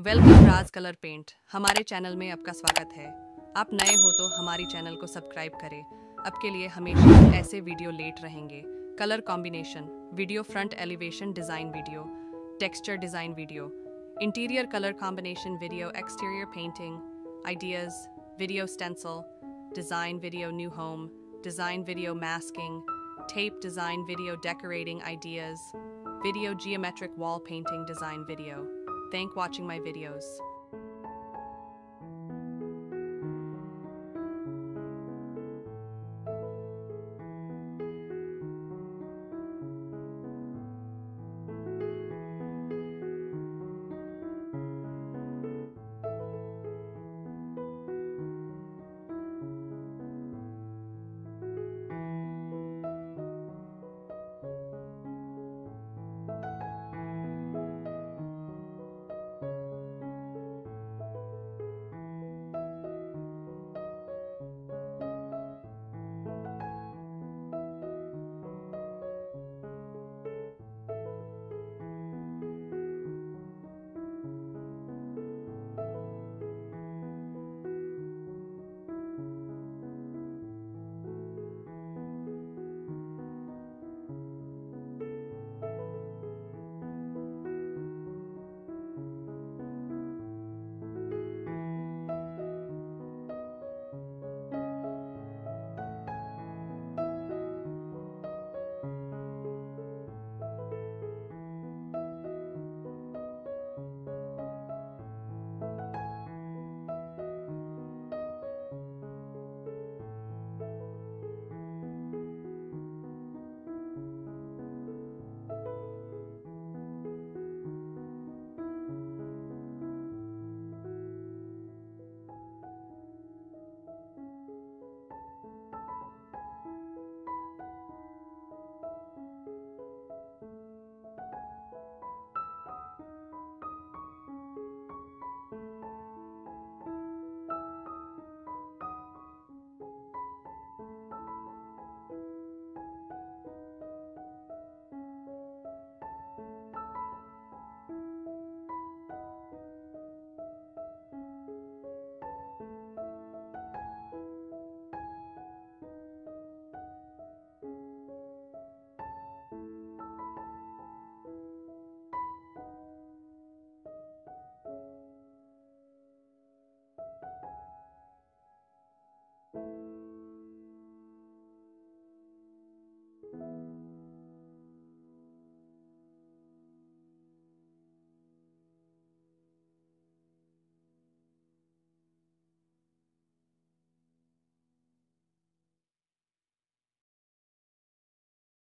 Welcome Raj colour paint. हमारे channel में आपका स्वागत है। आप नए हो तो हमारी चैनल को सब्सक्राइब करें। अब के लिए हमेशा ऐसे वीडियो लेट रहेंगे। Colour combination video, front elevation design video, texture design video, interior colour combination video, exterior painting ideas video, stencil design video, new home design video, masking, tape design video, decorating ideas video, geometric wall painting design video. Thank watching my videos.